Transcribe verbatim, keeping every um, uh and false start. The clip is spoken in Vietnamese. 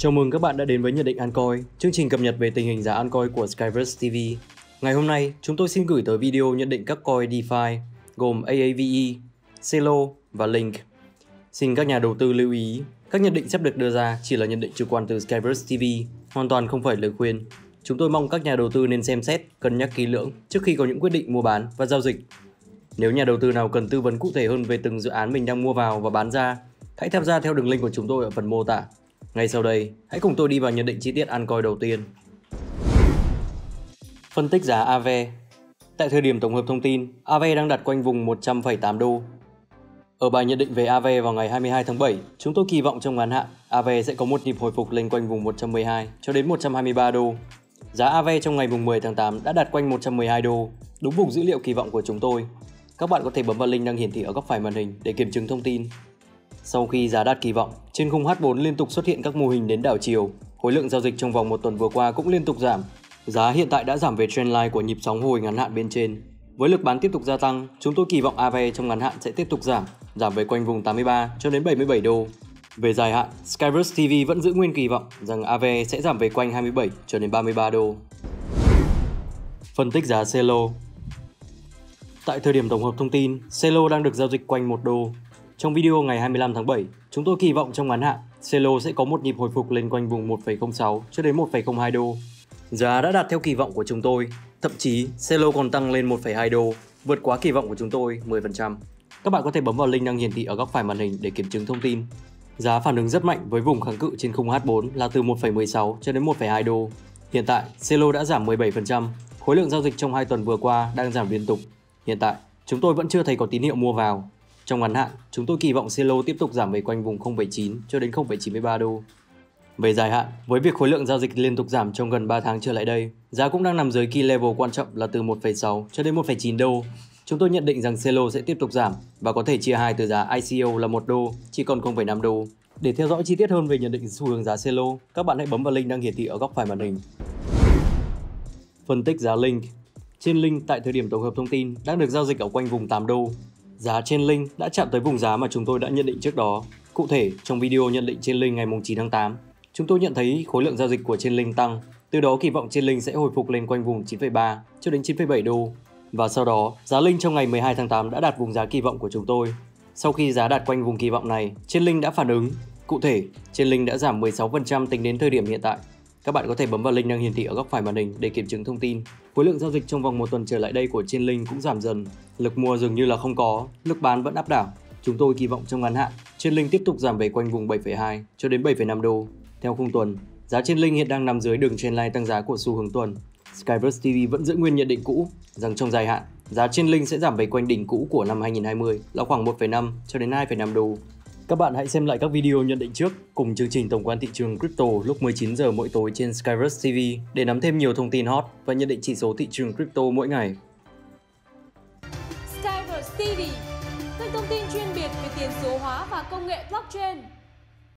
Chào mừng các bạn đã đến với nhận định Altcoin, chương trình cập nhật về tình hình giá Altcoin của Skyverse ti vi. Ngày hôm nay, chúng tôi xin gửi tới video nhận định các coin DeFi gồm a a vê e, Celo và Link. Xin các nhà đầu tư lưu ý, các nhận định sắp được đưa ra chỉ là nhận định chủ quan từ Skyverse ti vi, hoàn toàn không phải lời khuyên. Chúng tôi mong các nhà đầu tư nên xem xét, cân nhắc kỹ lưỡng trước khi có những quyết định mua bán và giao dịch. Nếu nhà đầu tư nào cần tư vấn cụ thể hơn về từng dự án mình đang mua vào và bán ra, hãy tham gia theo đường link của chúng tôi ở phần mô tả. Ngay sau đây, hãy cùng tôi đi vào nhận định chi tiết altcoin đầu tiên. Phân tích giá a vê. Tại thời điểm tổng hợp thông tin, a vê đang đặt quanh vùng một trăm phẩy tám đô. Ở bài nhận định về a vê vào ngày hai mươi hai tháng bảy, chúng tôi kỳ vọng trong ngắn hạn, a vê sẽ có một nhịp hồi phục lên quanh vùng một trăm mười hai cho đến một trăm hai mươi ba đô. Giá a vê trong ngày mười tháng tám đã đạt quanh một trăm mười hai đô, đúng vùng dữ liệu kỳ vọng của chúng tôi. Các bạn có thể bấm vào link đang hiển thị ở góc phải màn hình để kiểm chứng thông tin. Sau khi giá đạt kỳ vọng, trên khung hát bốn liên tục xuất hiện các mô hình đến đảo chiều, khối lượng giao dịch trong vòng một tuần vừa qua cũng liên tục giảm. Giá hiện tại đã giảm về trendline của nhịp sóng hồi ngắn hạn bên trên. Với lực bán tiếp tục gia tăng, chúng tôi kỳ vọng a vê trong ngắn hạn sẽ tiếp tục giảm, giảm về quanh vùng tám mươi ba cho đến bảy mươi bảy đô. Về dài hạn, Skyverse ti vi vẫn giữ nguyên kỳ vọng rằng a vê sẽ giảm về quanh hai mươi bảy cho đến ba mươi ba đô. Phân tích giá Celo. Tại thời điểm tổng hợp thông tin, Celo đang được giao dịch quanh một đô. Trong video ngày hai mươi lăm tháng bảy, chúng tôi kỳ vọng trong ngắn hạn, Celo sẽ có một nhịp hồi phục lên quanh vùng một phẩy không sáu cho đến một phẩy không hai đô. Giá đã đạt theo kỳ vọng của chúng tôi, thậm chí Celo còn tăng lên một phẩy hai đô, vượt quá kỳ vọng của chúng tôi mười phần trăm. Các bạn có thể bấm vào link đang hiển thị ở góc phải màn hình để kiểm chứng thông tin. Giá phản ứng rất mạnh với vùng kháng cự trên khung hát bốn là từ một phẩy mười sáu cho đến một phẩy hai đô. Hiện tại, Celo đã giảm mười bảy phần trăm, khối lượng giao dịch trong hai tuần vừa qua đang giảm liên tục. Hiện tại, chúng tôi vẫn chưa thấy có tín hiệu mua vào. Trong ngắn hạn, chúng tôi kỳ vọng Celo tiếp tục giảm về quanh vùng không phẩy chín cho đến không phẩy chín mươi ba đô. Về dài hạn, với việc khối lượng giao dịch liên tục giảm trong gần ba tháng trở lại đây, giá cũng đang nằm dưới key level quan trọng là từ một phẩy sáu cho đến một phẩy chín đô. Chúng tôi nhận định rằng Celo sẽ tiếp tục giảm và có thể chia hai từ giá i xê o là một đô chỉ còn không phẩy năm đô. Để theo dõi chi tiết hơn về nhận định xu hướng giá Celo, các bạn hãy bấm vào link đang hiển thị ở góc phải màn hình. Phân tích giá Link. Trên Link tại thời điểm tổng hợp thông tin đang được giao dịch ở quanh vùng tám đô. Giá trên Link đã chạm tới vùng giá mà chúng tôi đã nhận định trước đó. Cụ thể, trong video nhận định trên Link ngày chín tháng tám, chúng tôi nhận thấy khối lượng giao dịch của trên Link tăng, từ đó kỳ vọng trên Link sẽ hồi phục lên quanh vùng chín phẩy ba cho đến chín phẩy bảy đô. Và sau đó, giá Link trong ngày mười hai tháng tám đã đạt vùng giá kỳ vọng của chúng tôi. Sau khi giá đạt quanh vùng kỳ vọng này, trên Link đã phản ứng. Cụ thể, trên Link đã giảm mười sáu phần trăm tính đến thời điểm hiện tại. Các bạn có thể bấm vào link đang hiển thị ở góc phải màn hình để kiểm chứng thông tin. Khối lượng giao dịch trong vòng một tuần trở lại đây của trên Link cũng giảm dần. Lực mua dường như là không có, lực bán vẫn áp đảo. Chúng tôi kỳ vọng trong ngắn hạn, trên Link tiếp tục giảm về quanh vùng bảy phẩy hai cho đến bảy phẩy năm đô. Theo khung tuần, giá trên Link hiện đang nằm dưới đường trendline tăng giá của xu hướng tuần. Skyverse ti vi vẫn giữ nguyên nhận định cũ rằng trong dài hạn, giá trên Link sẽ giảm về quanh đỉnh cũ của năm hai nghìn không trăm hai mươi là khoảng một phẩy năm cho đến hai phẩy năm đô. Các bạn hãy xem lại các video nhận định trước cùng chương trình tổng quan thị trường crypto lúc mười chín giờ mỗi tối trên Skyverse ti vi để nắm thêm nhiều thông tin hot và nhận định chỉ số thị trường crypto mỗi ngày. Skyverse ti vi, kênh thông tin chuyên biệt về tiền số hóa và công nghệ blockchain.